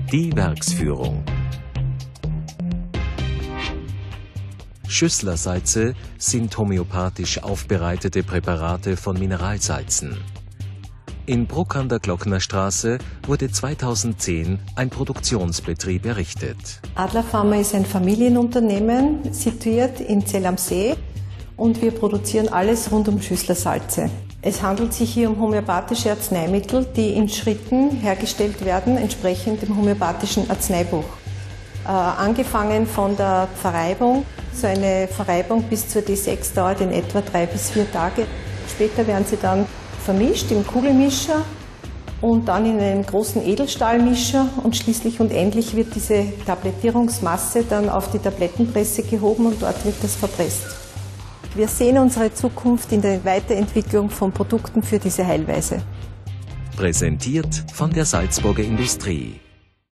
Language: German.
Die Werksführung. Schüssler-Salze sind homöopathisch aufbereitete Präparate von Mineralsalzen. In Bruck an der Glocknerstraße wurde 2010 ein Produktionsbetrieb errichtet. Adler Pharma ist ein Familienunternehmen, situiert in Zell am See, und wir produzieren alles rund um Schüssler-Salze. Es handelt sich hier um homöopathische Arzneimittel, die in Schritten hergestellt werden, entsprechend dem homöopathischen Arzneibuch. Angefangen von der Verreibung. So eine Verreibung bis zur D6 dauert in etwa 3 bis 4 Tage. Später werden sie dann vermischt im Kugelmischer und dann in einem großen Edelstahlmischer, und schließlich und endlich wird diese Tablettierungsmasse dann auf die Tablettenpresse gehoben und dort wird das verpresst. Wir sehen unsere Zukunft in der Weiterentwicklung von Produkten für diese Heilweise. Präsentiert von der Salzburger Industrie.